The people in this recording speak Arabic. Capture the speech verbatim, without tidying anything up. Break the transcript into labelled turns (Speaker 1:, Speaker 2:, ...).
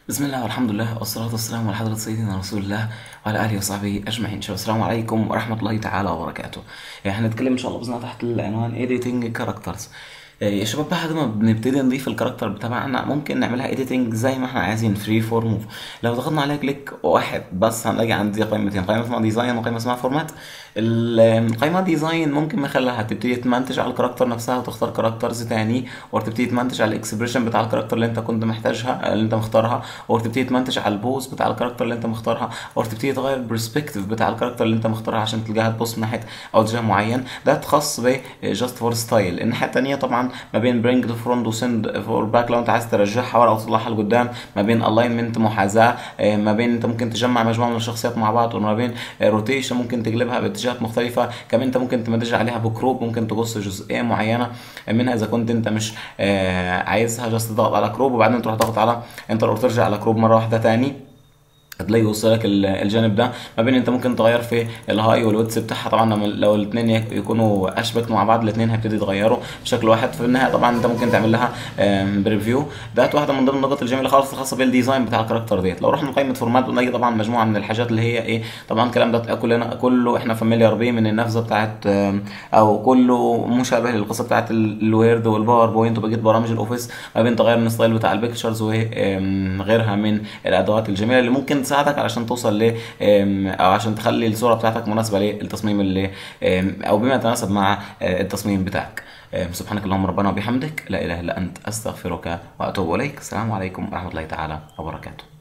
Speaker 1: بسم الله والحمد لله والصلاة والسلام على حضرة سيدنا رسول الله وعلى آله وصحبه أجمعين. شباب السلام عليكم ورحمة الله تعالى وبركاته. يعني هنتكلم إن شاء الله بإذن الله تحت العنوان Editing Characters. يا شباب بعد ما بنبتدي نضيف الكاركتر بتاعنا ممكن نعملها editing زي ما احنا عايزين فري فورم. لو ضغطنا عليها كليك واحد بس هنلاقي عندي قائمتين، قائمة اسمها ديزاين وقائمة اسمها فورمات. القائمة ديزاين ممكن من خلالها تبتدي تمنتج على الكاركتر نفسها وتختار كاركترز تاني، وتبتدي تمنتج على الاكسبريشن بتاع الكاركتر اللي انت كنت محتاجها اللي انت مختارها، وتبتدي تمنتج على البوز بتاع الكاركتر اللي انت مختارها، وتبتدي تغير البرسبكتيف بتاع الكاركتر اللي انت مختارها عشان تلقاها تبص من ناحيه او اتجاه معين. ده خاص ب جاست فور ستايل. الناحيه التانيه طبعا ما بين برينج تو فرونت وسند فور باك لو انت عايز ترجعها ورا او تطلعها لقدام، ما بين الاينمنت محاذاه، ما بين انت ممكن تجمع مجموعه من الشخصيات مع بعض، وما بين روتيشن ممكن تقلبها باتجاهات مختلفه. كمان انت ممكن تمدج عليها بكروب، ممكن تقص جزئيه معينه منها اذا كنت انت مش آه، عايزها جاست تضغط على كروب وبعدين تروح تضغط على انتر او ترجع على كروب مره واحده تاني، هتلاقي يوصلك ال- الجانب ده. ما بين انت ممكن تغير في الهاي والويدث بتاعها. طبعا لما- لو الاثنين يكونوا اشبك مع بعض الاثنين هيبتدي يتغيروا بشكل واحد. في النهايه طبعا انت ممكن تعمل لها بريفيو. ده واحده من ضمن النقط الجميله خالص الخاصه بالديزاين بتاع الكاركتر ديت. لو رحنا لقائمه فورمات بنلاقي طبعا مجموعه من الحاجات اللي هي ايه، طبعا الكلام ده كلنا كله احنا فاميليار بيه من النافذه بتاعت آم، او كله مشابه للقصه بتاعت ال- الوورد والباوربوينت وبقيه برامج الاوفيس. ما بين تغير الستايل بتاع البيكتشرز وغيرها من الادوات الجميله اللي ممكن تساعدك علشان توصل ل آم، او عشان تخلي الصوره بتاعتك مناسبه للتصميم اللي آم، او بما يتناسب مع آه، التصميم بتاعك. آم، سبحانك اللهم ربنا وبحمدك لا اله الا انت استغفرك واتوب اليك. السلام عليكم ورحمه الله تعالى وبركاته.